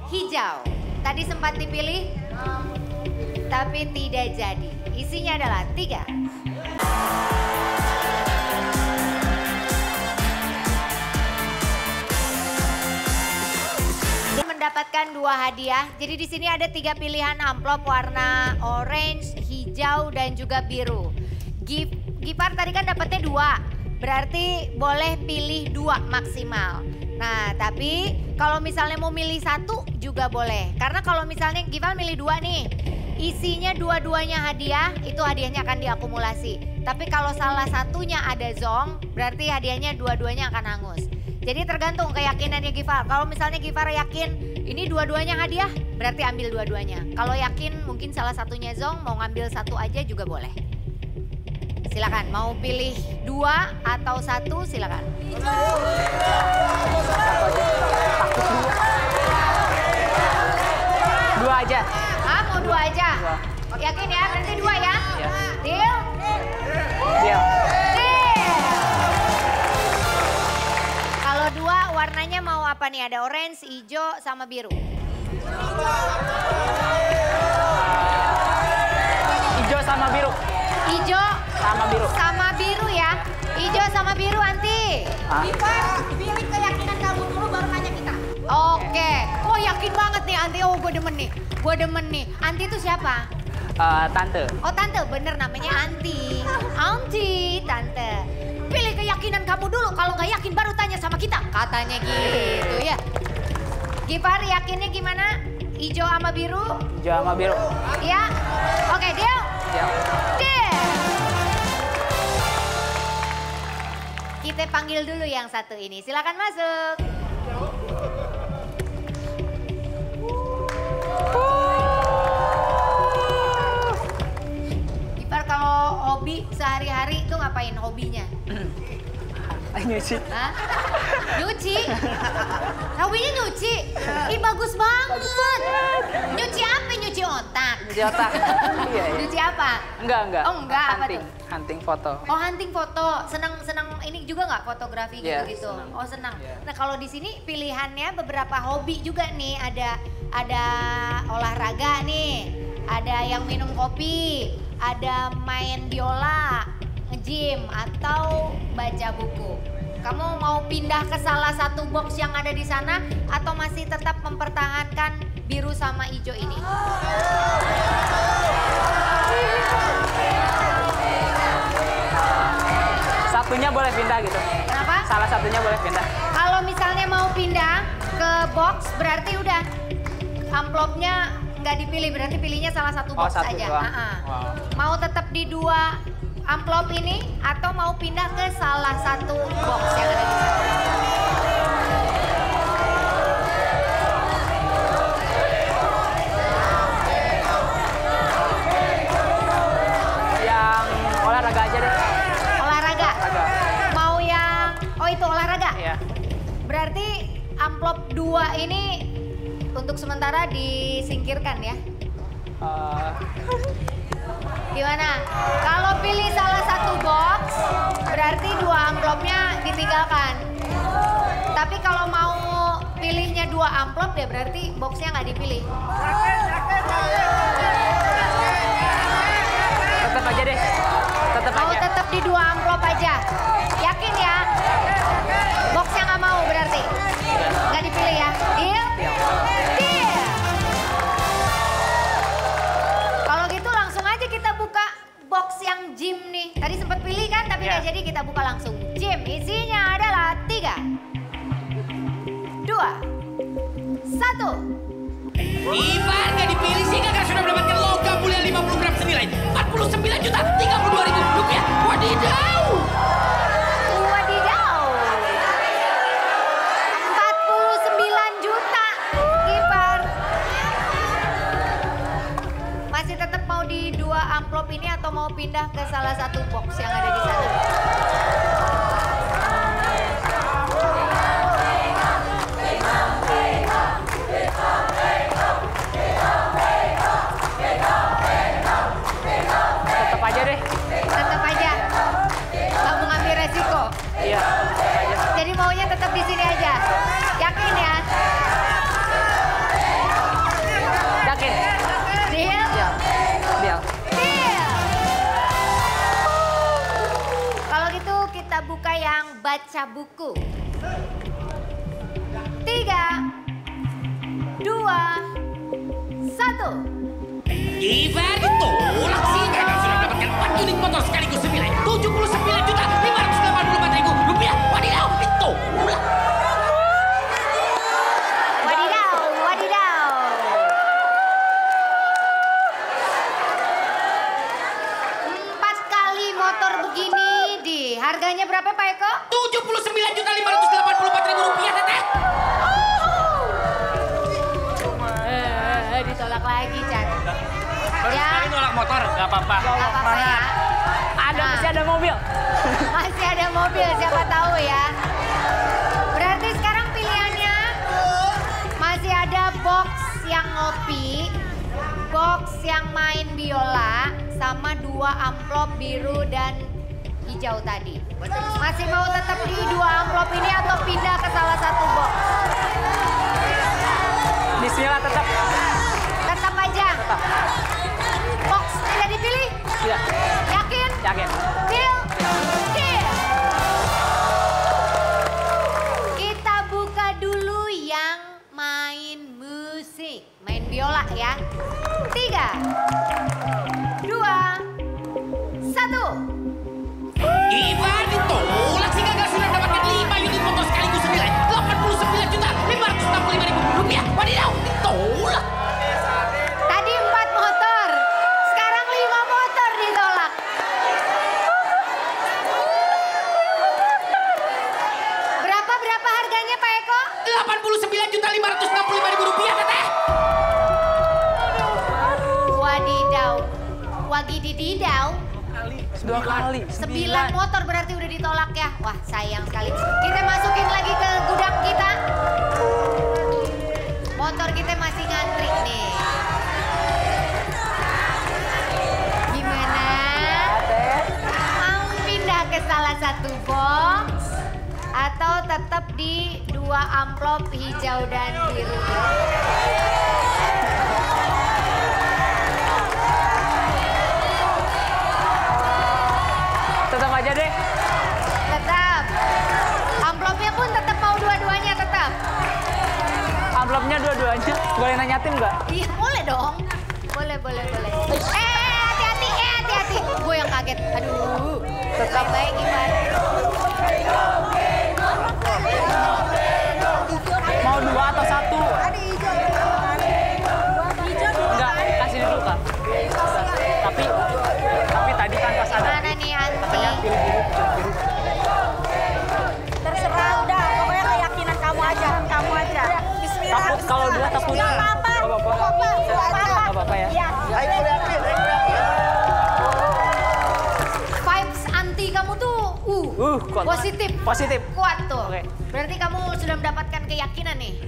hijau. Tadi sempat dipilih, tapi tidak jadi. Isinya adalah 3. Mendapatkan 2 hadiah. Jadi di sini ada 3 pilihan amplop warna orange, hijau, dan juga biru. Gifar tadi kan dapatnya 2, berarti boleh pilih 2 maksimal. Nah tapi kalau misalnya mau milih 1 juga boleh. Karena kalau misalnya Gifar milih 2 nih, isinya dua-duanya hadiah, itu hadiahnya akan diakumulasi. Tapi kalau salah satunya ada zong, berarti hadiahnya dua-duanya akan hangus. Jadi tergantung keyakinannya Gifar. Kalau misalnya Gifar yakin ini dua-duanya hadiah, berarti ambil dua-duanya. Kalau yakin mungkin salah satunya zong, mau ngambil 1 aja juga boleh. Silakan, mau pilih 2 atau 1 silakan. 2 aja. Ah, mau 2 aja? Yakin ya? Berarti 2 ya? Deal? Deal. Kalau 2 warnanya mau apa nih? Ada orange, hijau, sama biru. Hijau sama biru. Hijau Sama biru. sama biru ya. Hijau sama biru Anti. Gifar, pilih keyakinan kamu dulu baru tanya kita. Oke. Oh yakin banget nih Anti. Oh gue demen nih. Gue demen nih. Anti itu siapa? Tante. Oh tante, bener namanya Anti. Anti, tante. Pilih keyakinan kamu dulu. Kalau nggak yakin baru tanya sama kita. Katanya gitu ya. Gifar yakinnya gimana? Hijau sama biru? Hijau sama biru. Ya. Oke, deal? Deal. Deal. Kita panggil dulu yang satu ini. Silakan masuk. Gifar kalau hobi sehari-hari itu ngapain hobinya? Nyuci. Hah? Nyuci? Hobinya nyuci? Ih bagus banget. Nyuci apa? Nyuci otak? Nyuci otak. Iya, iya. Nyuci apa? Enggak. Oh enggak, apa Hunting. tuh? Hunting foto. Oh hunting foto, senang ini juga nggak fotografi Iya, gitu-gitu? senang. Oh senang. Iya. Nah kalau di sini pilihannya beberapa hobi juga nih, ada olahraga nih, ada yang minum kopi, ada main biola, nge-gym atau baca buku. Kamu mau pindah ke salah satu box yang ada di sana atau masih tetap mempertahankan biru sama hijau ini? Satunya boleh pindah gitu. Kenapa? Salah satunya boleh pindah. Kalau misalnya mau pindah ke box berarti udah amplopnya nggak dipilih, berarti pilihnya salah satu box satu aja. doang. Wow. Mau tetap di 2 amplop ini atau mau pindah ke salah satu box yang ada di sana? Yang olahraga aja deh. Olahraga? Mau yang, oh itu olahraga? Iya. Berarti amplop 2 ini untuk sementara disingkirkan ya? Gimana? Kalau pilih salah satu box, berarti 2 amplopnya ditinggalkan. Tapi kalau mau pilihnya 2 amplop ya berarti boxnya nggak dipilih. Tetap aja deh. Tetap Mau aja. tetap di 2 amplop aja. Yakin ya? Boxnya nggak mau berarti? Nggak dipilih ya? Deal? Deal! Kalau gitu langsung aja kita buka box yang gym nih. Tadi sempat pilih kan tapi nggak jadi, kita buka langsung. Gym isinya adalah 3, 2, 1. Gifar nggak dipilih sehingga kau sudah mendapatkan logam mulia 50 gram senilai 49.032.000 rupiah. Wadidaw! Wadidaw. 49 juta, Gifar. Masih tetap mau di 2 amplop ini atau mau pindah ke salah satu box yang ada di sana? Tetap aja deh. Tetap aja. Nggak mau ngambil resiko. Iya, tetap aja. Jadi maunya tetap di sini aja. Yakin ya? baca buku. 3, 2, 1. Givar ditolak sehingga Anda sudah mendapatkan 4 unit motor sekaligus senilai 79.584.000 rupiah. Wadidaw, ditolak. Wadidaw, wadidaw. Empat kali motor begini di harganya berapa Pak Eko? 79.584.000 rupiah, Teteh. Ditolak lagi, Chan. Baru Ya. sekali nolak motor, gak apa-apa. Gak apa-apa ya. Ada, Nah. masih ada mobil. Masih ada mobil, siapa tahu ya. Berarti sekarang pilihannya masih ada box yang ngopi, box yang main biola, sama 2 amplop biru dan hijau tadi. Masih mau tetap di 2 amplop ini atau pindah ke salah satu box? Bismillah tetap. Tetap aja. Box tidak dipilih? Tidak. Yakin? Yakin. Deal? Deal. Kita buka dulu yang main musik. Main biola ya. 3, 2, 1. Givar ditolak sehingga Anda sudah mendapatkan 5 unit motor sekaligus senilai 89.565.000 rupiah. Wadidaw, ditolak. Tadi 4 motor. Sekarang 5 motor ditolak. Berapa harganya Pak Eko? 89.565.000 rupiah, Teteh. Wadidaw. Wagidididau. 2 kali. 9 motor berarti udah ditolak ya. Wah sayang sekali. Kita masukin lagi ke gudang kita. Motor kita masih ngantri nih. Gimana? Mau pindah ke salah satu box? Atau tetap di 2 amplop hijau dan biru? Tetap aja deh. Tetap. Amplopnya pun tetap mau dua-duanya tetap. Amplopnya dua-duanya. Boleh nanya tim nggak? Iya boleh dong. Boleh. Hati-hati. Gue yang kaget. Aduh. Tetap. Baik gimana? Mau 2 atau 1? Enggak, kasih dulu Kak. Tapi tadi kan pas ada. Mana nih Anti? Katanya pilih biru. Terserah udah, pokoknya keyakinan kamu aja. Bismillah. Takut kalau 2 takut. Nggak apa-apa. Nggak apa-apa ya. Vibes anti kamu tuh Kuat. positif. Positif. Kuat tuh. Oke. Berarti kamu sudah mendapatkan keyakinan nih.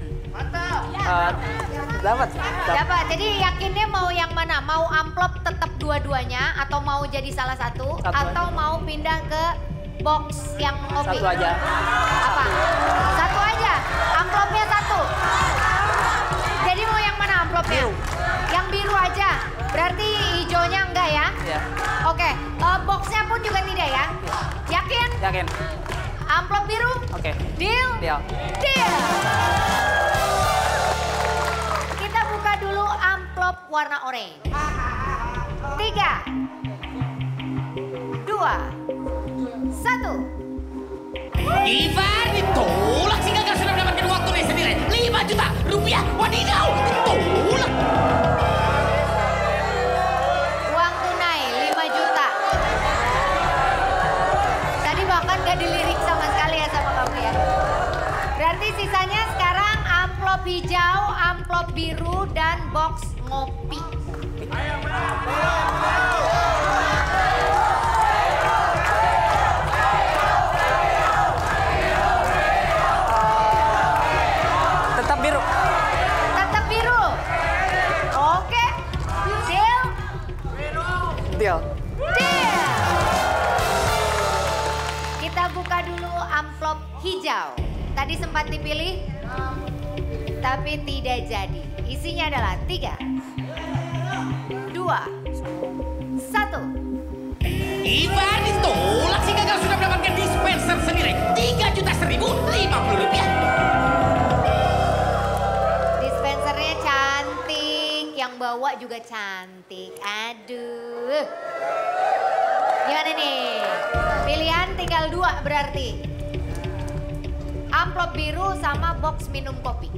Dapat. Dapat. Jadi yakinnya mau yang mana? Mau amplop tetap dua-duanya atau mau jadi salah satu atau aja. mau pindah ke box yang kopi? Satu aja. Apa? Satu aja. Amplopnya 1. Jadi mau yang mana amplopnya? Biru. Yang biru aja. Berarti hijaunya enggak ya? Iya. Oke. Boxnya pun juga tidak ya? Yakin? Yakin. Amplop biru? Oke. Deal? Deal. Deal. Kita buka dulu amplop warna oranye. 3, 2, 1. Givar ditolak sehingga Anda sudah mendapatkan uang tunai senilai 5 juta rupiah. Wadidaw, ditolak. Uang tunai 5 juta. Tadi bahkan gak dilirik sama sekali ya sama kamu ya. Berarti sisanya sekarang amplop hijau, amplop biru, dan box ngopi. Tetap biru. Tetap biru. Oke. Deal? Deal. Deal. Kita buka dulu amplop hijau. Tadi sempat dipilih, tapi tidak jadi. Isinya adalah 3, 2, 1. Givar ditolak sehingga Anda sudah mendapatkan dispenser dispenser senilai 3.150.000 rupiah. Dispensernya cantik, yang bawa juga cantik. Aduh. Gimana nih? Pilihan tinggal 2 berarti. Amplop biru sama box minum kopi.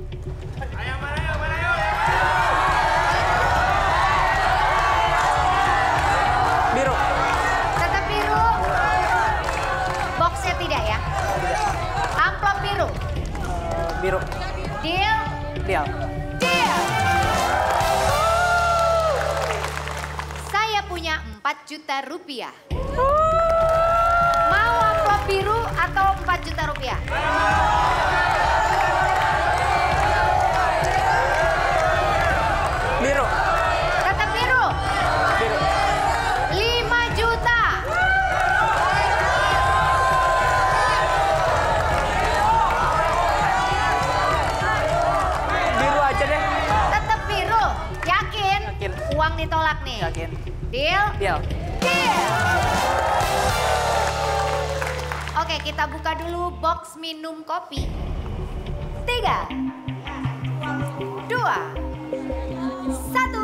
Biru. Tetap biru. Boxnya tidak ya? Amplop biru. Biru. Deal? Deal. Deal. Saya punya 4 juta rupiah. Mau amplop biru atau 4 juta rupiah? Biru. Tetap biru. Biru. 5 juta. Biru aja deh. Tetap biru. Yakin? Yakin. Uang ditolak nih. Yakin. Deal? Deal. Deal. Oke, kita buka dulu box minum kopi. 3, 2, 1.